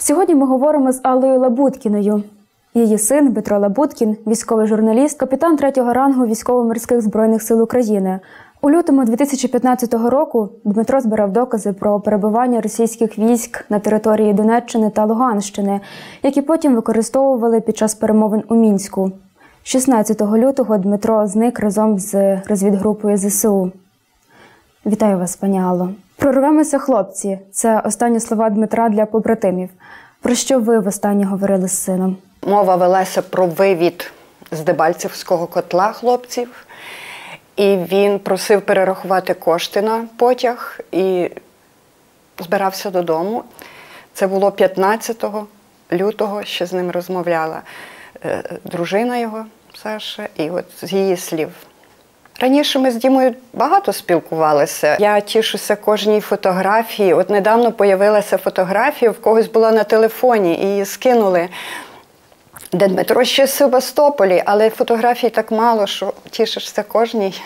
Сьогодні ми говоримо з Аллою Лабуткіною. Її син Дмитро Лабуткін – військовий журналіст, капітан 3-го рангу Військово-морських збройних сил України. У лютому 2015 року Дмитро збирав докази про перебування російських військ на території Донеччини та Луганщини, які потім використовували під час перемовин у Мінську. 16 лютого Дмитро зник разом з розвідгрупою ЗСУ. Вітаю вас, пані Алло. «Прорвемося, хлопці» – це останні слова Дмитра для побратимів. Про що ви востаннє говорили з сином? Мова велася про вивід з Дебальцевського котла хлопців. І він просив перерахувати кошти на потяг і збирався додому. Це було 15 лютого, ще з ним розмовляла дружина його, Саша, і от з її слів. Раніше ми з Дімою багато спілкувалися. Я тішуся кожній фотографії. От недавно з'явилася фотографія, в когось була на телефоні, і її скинули, де Дмитро ще в Севастополі, але фотографій так мало, що тішишся кожній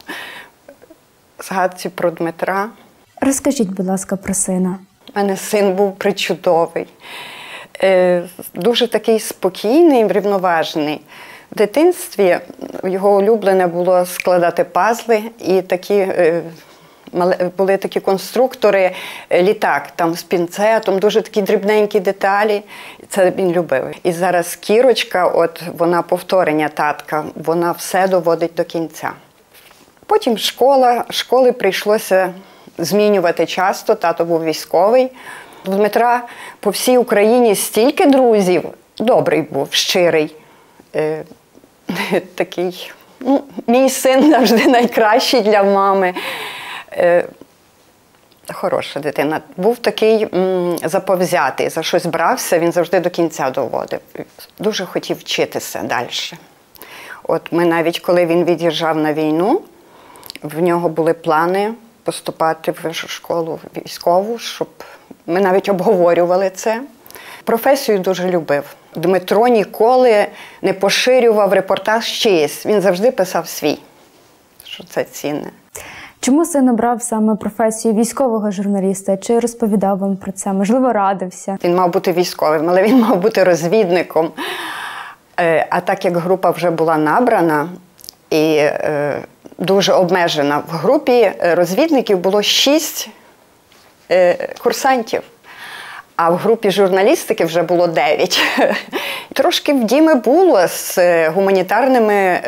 згадці про Дмитра. Розкажіть, будь ласка, про сина. У мене син був причудовий, дуже такий спокійний, врівноважений. В дитинстві його улюблене було складати пазли, і були такі конструктори, літак там з пінцетом, дуже такі дрібненькі деталі. Це він любив. І зараз Кірочка, от вона повторення татка, вона все доводить до кінця. Потім школи прийшлося змінювати часто, тато був військовий. У Дмитра по всій Україні стільки друзів, добрий був, щирий, такий, мій син завжди найкращий для мами. Хороша дитина. Був такий заповзятий, за щось брався, він завжди до кінця доводив. Дуже хотів вчитися далі. От ми навіть, коли він від'їжджав на війну, в нього були плани поступати в вищу школу військову, щоб ми навіть обговорювали це. Професію дуже любив. Дмитро ніколи не поширював репортаж чиїсь, він завжди писав свій, що це цінне. Чому син обрав саме професію військового журналіста? Чи розповідав вам про це? Можливо, радився? Він мав бути військовим, але він мав бути розвідником. А так як група вже була набрана і дуже обмежена, в групі розвідників було 6 курсантів, а в групі журналістики вже було 9. Трошки в Діми було з гуманітарними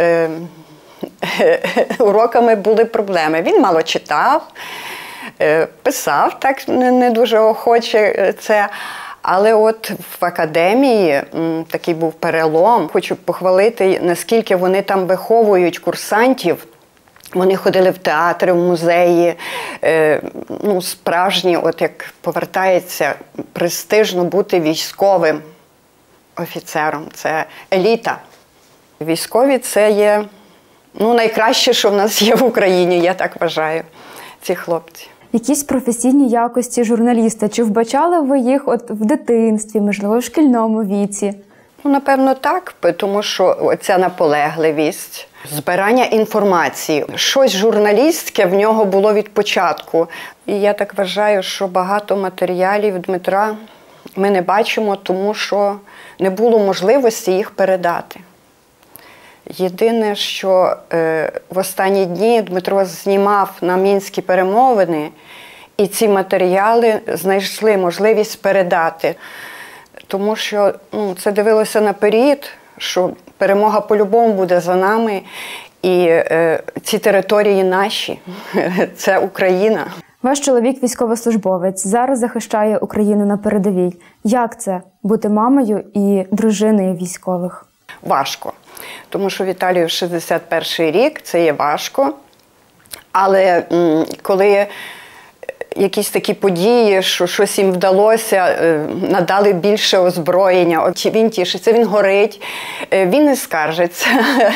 уроками були проблеми. Він мало читав, писав так не дуже охоче це. Але от в академії такий був перелом. Хочу похвалити, наскільки вони там виховують курсантів. Вони ходили в театри, в музеї, справжні, от як повертається, престижно бути військовим офіцером. Це еліта. Військові – це є найкраще, що в нас є в Україні, я так вважаю, ці хлопці. Якісь професійні якості журналіста, чи вбачали ви їх от в дитинстві, можливо, в шкільному віці? Напевно, так, тому що ця наполегливість, збирання інформації, щось журналістське в нього було від початку. І я так вважаю, що багато матеріалів Дмитра ми не бачимо, тому що не було можливості їх передати. Єдине, що в останні дні Дмитро знімав на мінські перемовини, і ці матеріали знайшли можливість передати. Тому що це дивилося наперед, що перемога по-любому буде за нами, і ці території наші, це Україна. Ваш чоловік військовослужбовець, зараз захищає Україну на передовій. Як це бути мамою і дружиною військових? Важко. Тому що Віталію 61-й рік, це є важко. Але коли якісь такі події, що щось їм вдалося, надали більше озброєння, він тішиться, він горить, він не скаржиться.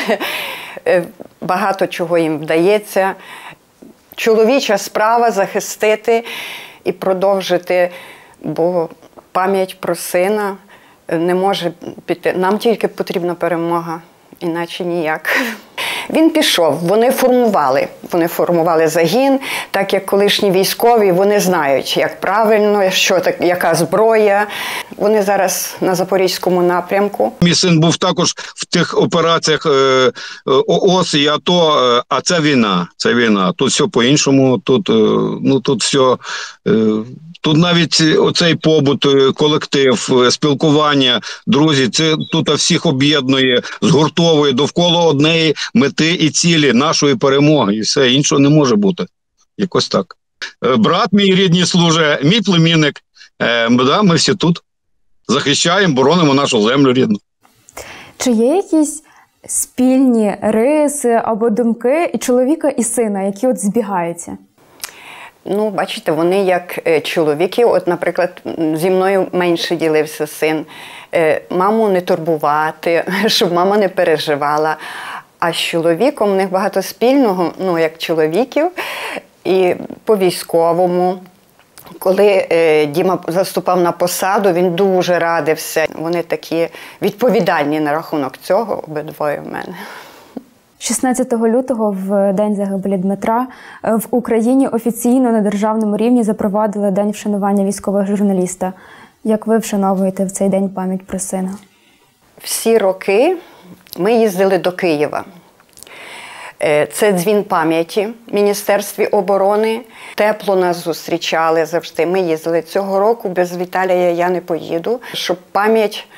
Багато чого їм вдається. Чоловіча справа захистити і продовжити, бо пам'ять про сина не може піти. Нам тільки потрібна перемога, іначе ніяк. Він пішов, вони формували загін, так як колишні військові, вони знають, як правильно, яка зброя. Вони зараз на Запорізькому напрямку. Мій син був також в тих операціях ООС і АТО, а це війна. Це війна. Тут все по-іншому, тут все. Тут навіть оцей побут, колектив, спілкування, друзі, це тут всіх об'єднує, згуртовує довкола однієї мети і цілі нашої перемоги. І все, іншого не може бути. Якось так. Брат мій рідний служить, мій племінник. Ми всі тут захищаємо, боронимо нашу землю рідну. Чи є якісь спільні риси або думки і чоловіка, і сина, які от збігаються? Ну, бачите, вони як чоловіки. От, наприклад, зі мною менше ділився син. Маму не турбувати, щоб мама не переживала. А з чоловіком в них багато спільного, ну, як чоловіків, і по військовому. Коли Діма заступав на посаду, він дуже радився. Вони такі відповідальні на рахунок цього, обидвоє в мене. 16 лютого, в день загибелі Дмитра, в Україні офіційно на державному рівні запровадили День вшанування військового журналіста. Як ви вшановуєте в цей день пам'ять про сина? Всі роки ми їздили до Києва. Це дзвін пам'яті в Міністерстві оборони. Тепло нас зустрічали завжди. Ми їздили цього року, без Віталія я не поїду. Щоб пам'ять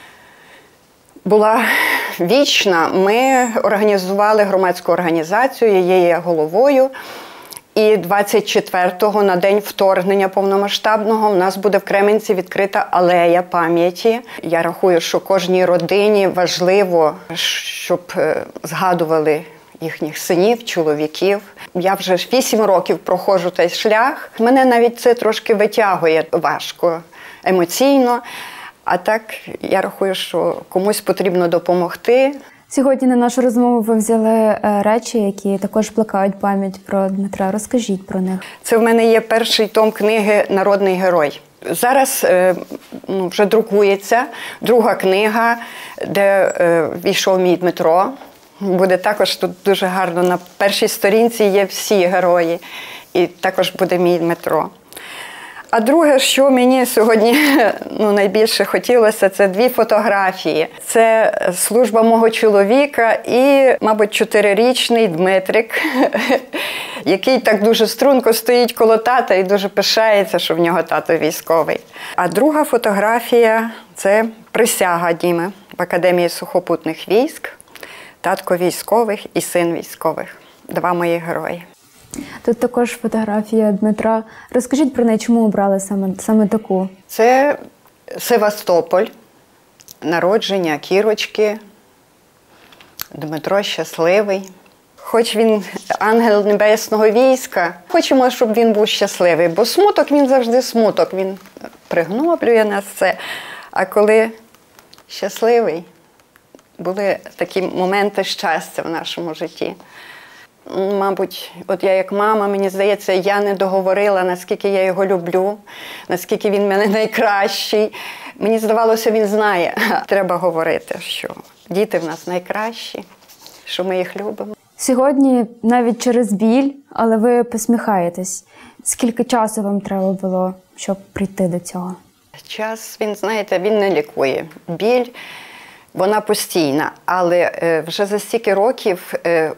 була вічна, ми організували громадську організацію, я є головою. І 24-го, на день вторгнення повномасштабного, в нас буде в Кременці відкрита алея пам'яті. Я рахую, що кожній родині важливо, щоб згадували їхніх синів, чоловіків. Я вже 8 років проходжу цей шлях. Мене навіть це трошки витягує важко, емоційно. А так, я рахую, що комусь потрібно допомогти. Сьогодні на нашу розмову ви взяли речі, які також плекають пам'ять про Дмитра. Розкажіть про них. Це в мене є перший том книги «Народний герой». Зараз вже друкується друга книга, де війшов мій Дмитро. Буде також тут дуже гарно, на першій сторінці є всі герої, і також буде мій Дмитро. А друге, що мені сьогодні найбільше хотілося, це 2 фотографії. Це служба мого чоловіка і, мабуть, 4-річний Дмитрик, який так дуже струнко стоїть коло тата і дуже пишається, що в нього тато військовий. А друга фотографія – це присяга Діми в Академії сухопутних військ. Татко військових і син військових. 2 мої герої. Тут також фотографія Дмитра. Розкажіть про неї, чому обрали саме таку? Це Севастополь, народження Кірочки. Дмитро щасливий. Хоч він ангел небесного війська, хочемо, щоб він був щасливий, бо смуток, він завжди смуток, він пригноблює нас це. А коли щасливий, були такі моменти щастя в нашому житті. Мабуть, от я як мама, мені здається, я не договорила, наскільки я його люблю, наскільки він в мене найкращий. Мені здавалося, він знає. Треба говорити, що діти в нас найкращі, що ми їх любимо. Сьогодні навіть через біль, але ви посміхаєтесь. Скільки часу вам треба було, щоб прийти до цього? Час, він, знаєте, він не лікує. Біль, вона постійна, але вже за стільки років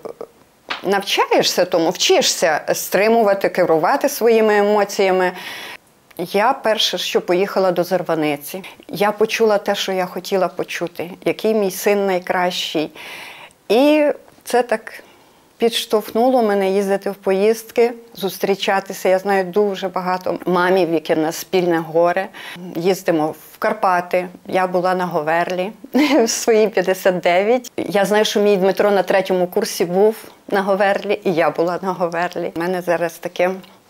навчаєшся тому, вчишся стримувати, керувати своїми емоціями. Я перше, що поїхала до Зарваниці, я почула те, що я хотіла почути, який мій син найкращий. І це так підштовхнуло мене їздити в поїздки, зустрічатися. Я знаю дуже багато мамів, які в нас спільне горе. Їздимо в Карпати. Я була на Говерлі в свої 59. Я знаю, що мій Дмитро на 3-му курсі був на Говерлі, і я була на Говерлі. У мене зараз таке,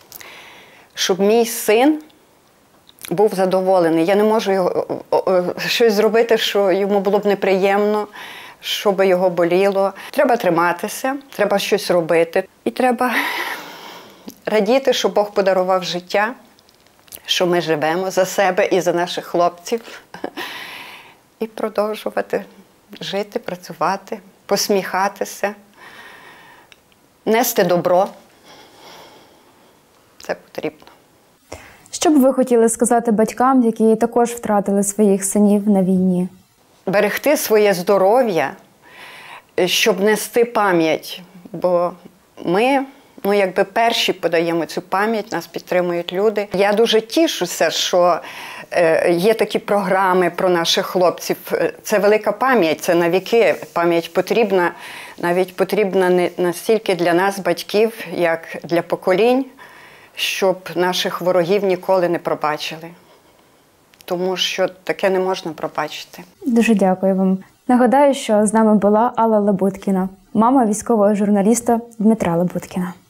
щоб мій син був задоволений. Я не можу його щось зробити, що йому було б неприємно, щоб його боліло. Треба триматися, треба щось робити. І треба радіти, що Бог подарував життя, що ми живемо за себе і за наших хлопців. І продовжувати жити, працювати, посміхатися, нести добро. Це потрібно. Що б ви хотіли сказати батькам, які також втратили своїх синів на війні? Берегти своє здоров'я, щоб нести пам'ять, бо ми, якби перші подаємо цю пам'ять, нас підтримують люди. Я дуже тішуся, що є такі програми про наших хлопців. Це велика пам'ять, це на віки. Пам'ять потрібна, навіть потрібна не настільки для нас, батьків, як для поколінь, щоб наших ворогів ніколи не пробачили. Тому що таке не можна пробачити. Дуже дякую вам. Нагадаю, що з нами була Алла Лабуткіна, мама військового журналіста Дмитра Лабуткіна.